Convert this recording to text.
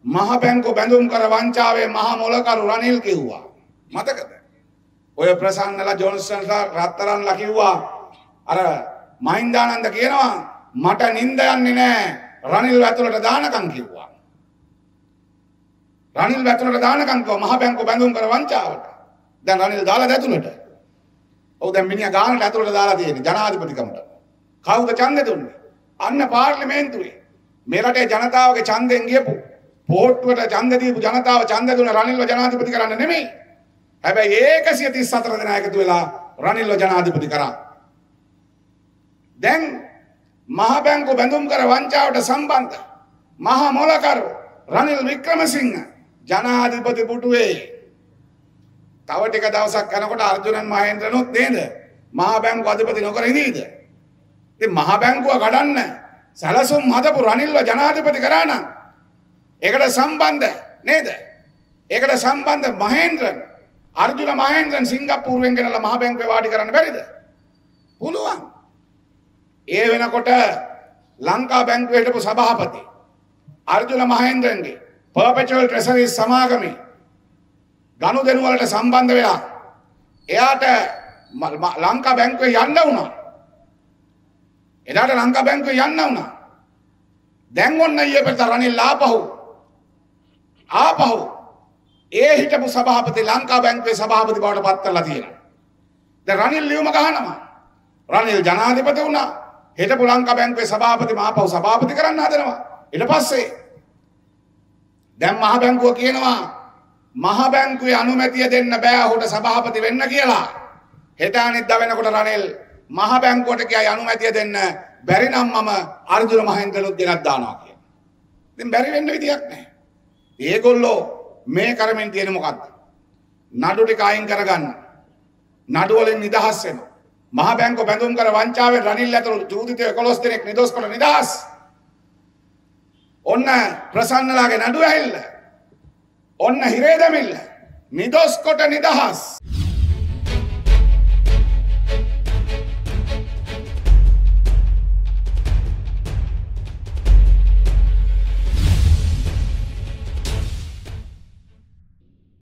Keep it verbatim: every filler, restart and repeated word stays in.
මහ බැංකු බැඳුම් කර වංචාවේ මහ මොලකරු රනිල් කිව්වා. මතකද? ඔය ප්‍රසන්නලා ජොන්සන්ලා රත්තරන්ලා කිව්වා අර මහින්දානන්ද කියනවා මට නිින්ද යන්නේ නැහැ රනිල් ඇතුළට දානකම් කිව්වා. රනිල් ඇතුළට දානකම් කිව්වා මහ බැංකු බැඳුම් කර වංචාවට. දැන් රනිල් දාලා ඇතුළට. ඔව් දැන් මිනිහා ගානට ඇතුළට දාලා තියෙන්නේ ජනාධිපතිකමට. කවුද ඡන්දෙ දුන්නේ? අන්න පාර්ලිමේන්තුවේ. මේ රටේ ජනතාවගේ ඡන්දෙන් ගියපු පොට්ටුවට ඡන්ද දීපු ජනතාව ඡන්ද දුන්න රනිල්ව ජනාධිපති කරන්න නෙමෙයි. හැබැයි එකසිය තිස් හතර දෙනා එකතු වෙලා රනිල්ව ජනාධිපති කරා. දැන් මහ බැංකු බැඳුම් කර වංචාවට සම්බන්ධ මහ මොලකරු රනිල් වික්‍රමසිංහ ජනාධිපති පුටුවේ. තව ටික දවසක් යනකොට අර්ජුනන් මහේන්ද්‍රනුත් නේද මහ බැංකු අධිපති නොකර ඉඳීද? ඉතින් මහ බැංකුව කඩන්න සැලසුම් හදපු රනිල්ව ජනාධිපති කරා නම් ඒකට සම්බන්ධ නේද? ඒකට සම්බන්ධ මහේන්ද්‍රන් අර්ජුන මහේන්ද්‍රන් සිංගප්පූරුවෙන් ගෙනලා මහ බැංකුවේ වාඩි කරන්න බැරිද? පුළුවන්. ඒ වෙනකොට ලංකා බැංකුවේ හිටපු සභාපති අර්ජුන මහේන්ද්‍රන්ගේ පර්පෙචුවල් ට්‍රෙෂරි සමාගමේ ගනුදෙනු වලට සම්බන්ධ වෙලා එයාට ලංකා බැංකුවේ යන්න වුණා. එදාට ලංකා බැංකුවේ යන්න වුණා. දැන් ඔන්න ඊයේ පෙරේද රනිල් ආපහු ආපහු ඒ හිටපු සභාපති ලංකා බැංකුවේ සභාපති බවට පත් කරලා තියෙනවා. දැන් රනිල් ලියුම ගහනවා. රනිල් ජනාධිපති වුණා. හිටපු ලංකා බැංකුවේ සභාපති මාපහු සභාපති කරන්න හදනවා. ඊට පස්සේ දැන් මහ බැංකුව කියනවා මහ බැංකුවේ අනුමැතිය දෙන්න බෑ ඔහුට සභාපති වෙන්න කියලා. හෙට අනිද්දා වෙනකොට රනිල් මහ බැංකුවට කියයි අනුමැතිය දෙන්න බැරි නම් මම අර්ජුන මහේන්ද්‍රනුත් ගෙනත් දානවා කියලා. ඉතින් බැරි වෙන්න විදියක් නැහැ. ඒගොල්ලෝ මේ කරමින් තියෙන මොකද්ද? නඩු ටික අයින් කරගන්න. නඩු වලින් නිදහස් වෙනවා. මහ බැංකුව බැඳුම් කර වංචාවෙන් රනිල් ඇතුළු චූදිත එකොළොස් දෙනෙක් නිදොස් කොට නිදහස්. ඔන්න ප්‍රසන්නලාගේ නඩුව ඇහිල්ල. ඔන්න හිරේ දැමිල්ල. නිදොස් කොට නිදහස්.